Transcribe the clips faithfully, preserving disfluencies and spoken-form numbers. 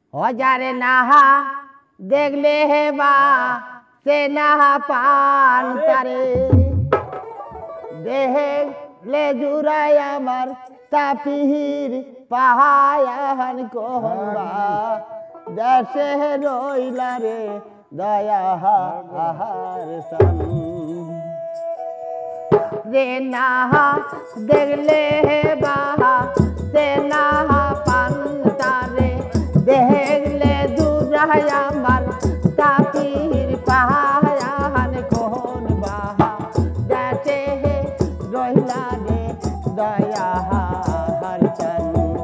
हजारे नाहा देखले हे बा से नाहा पान तारे देखले जुराय आमार तापिर पाहायान कोहन बा देशे रइला रे दया आहार सन रे नाहा देखले हे बा से नाहा पान तारे देखले जुराय आमार तापिर पाहायान कोहन बा देशे रइला रे दया आहार सन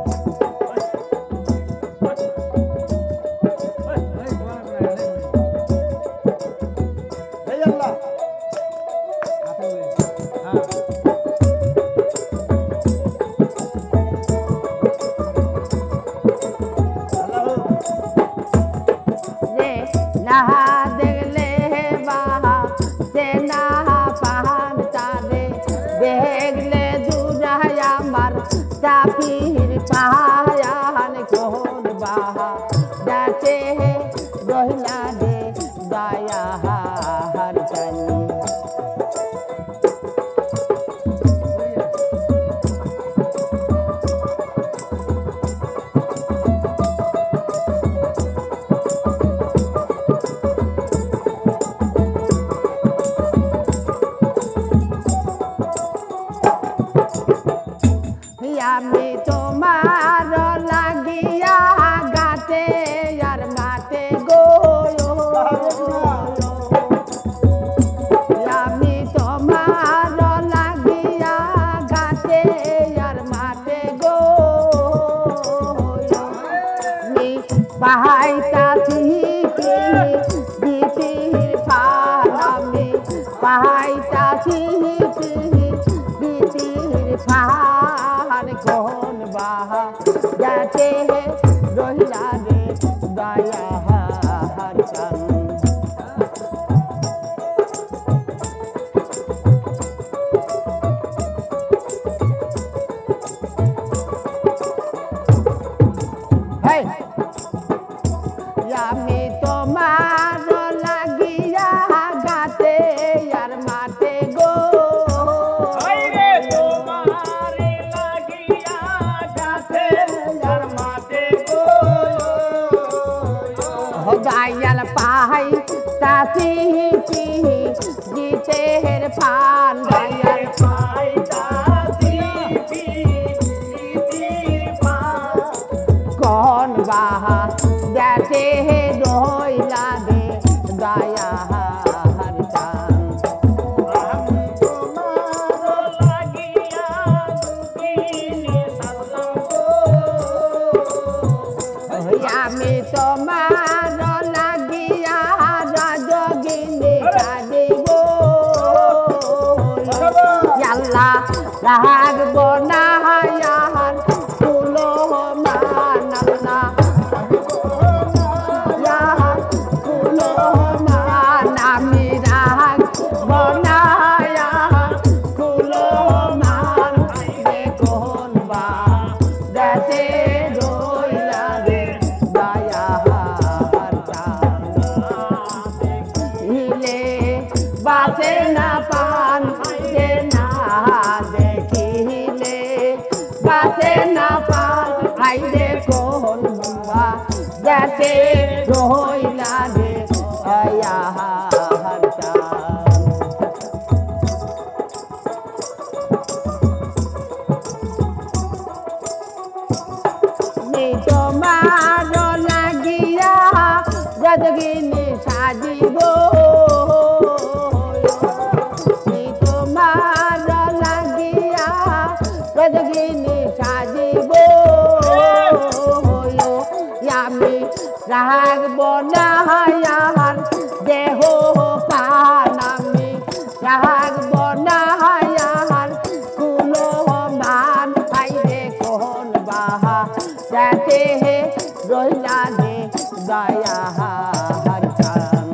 नाहा देखले हे बाहा से नाहा पान तारे देखले जुराय आमार तापिर पाहायान कोहन बाहा देशे रइला रे दया आहार सन আমি তোমার লাগিয়া গাতে আর মাতে গো আমি তোমার লাগিয়া গাতে আর মাতে গো পাহাইতাছি বিপির ফান আমি পাহাইতাছি বিপির ফান কোন বাহা যাতে রহিলা রে দয়া আহার सन हे আমি তোমার লাগিয়া গাতে আর মাতে গো दयाल पाई तासी जीते हेर फान दयाल पाई तासी जीते फान कौन बाहा देते हे रोइला दे दया हर सन আমি তোমার লাগিয়া রাজগিনী কাঁদিব আল্লাহ রাগব না হায়ান তুলো মান আল্লাহ তুলো মান আমি রাগব না হায়ান তুলো মান কোন বা দেশে রইলা রে দয়া আহার सन হিলে বাসে না পান সে না দেখিলে বাসে না পান আইরে কোন বা দেশে রইলা রে দয়া আহার सन তোমার লাগিয়া রাজগিনী সাজিব তোমার লাগিয়া রাজগিনী সাজিব আমি রাগব না হায়ান দেহ পান আমি রাগব না হায়ান কুলো মান আইরে কোন বাহা যাতে রইলা রে দয়া আহার सन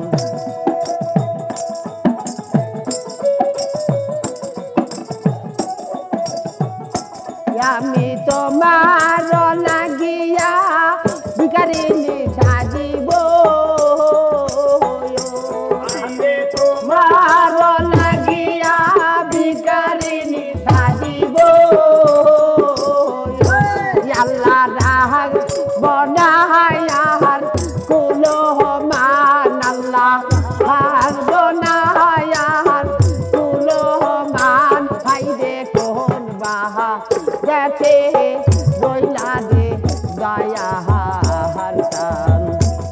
আমি তোমার লাগিয়া ভিখারিনী রাগ বনায়ার কুলো মান আল্লাহ রাগ বনায়ার কুলো মান হাইরে কোন বাহা গেছে রইলা দে গায়া হারতান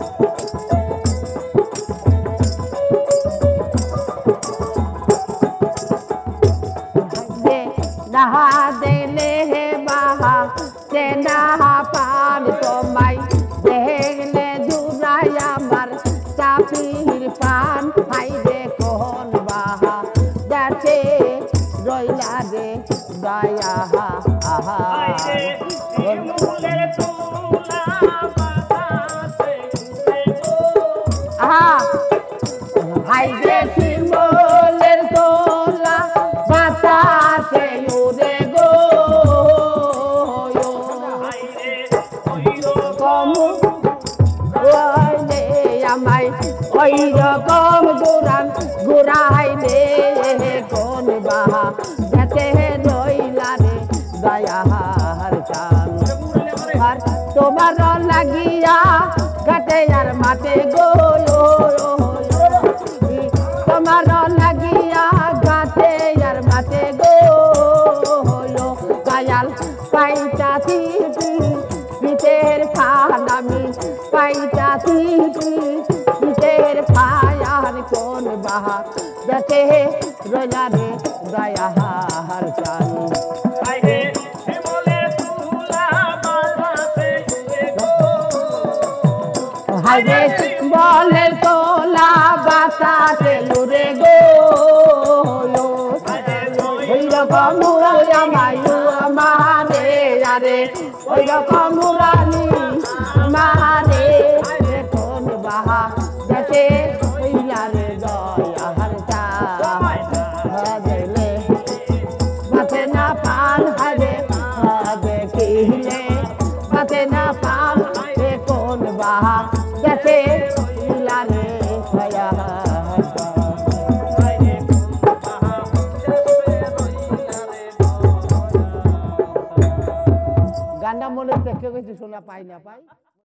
নাহা দেলে হে বাহা সে নাহা পান তোমায় দেখলে জুড়াই আমার চাপির পান হাইরে কোন বাহা গেছে রইলা রে গায়া আহা হাইরে শিমলের তোলা বাতাসে উড়ে গো কম আমায় ওই রকম গুরান গুরাইলে কোন বাহা যেতে রইলা রে দয়ার চান আর তোমার লাগিয়া কাটে আর মাতে গো তোমার লাগিয়া গাতে আর মাতে গো গায়াল পাইটা থিপি পিতের খানামি পাইটা থিপি পিতের খায়ার কোন বাহা যাতে রইলা রে গায়া হার চান হাইরে বলের তোলা বাতাসে উড়ে গো ওই রকম আমায়ু আমারে আরে ওই রকম রানী মারে কোন বাহা যেতে হইলা রে দয়া হারতা দিলে মাথে না পান হারে দেখিলে মাথে না পান কোন বাহা যেতে হইলা রে দয়া গানটা মনে থেকে কিছু শোনা পাই না পাই।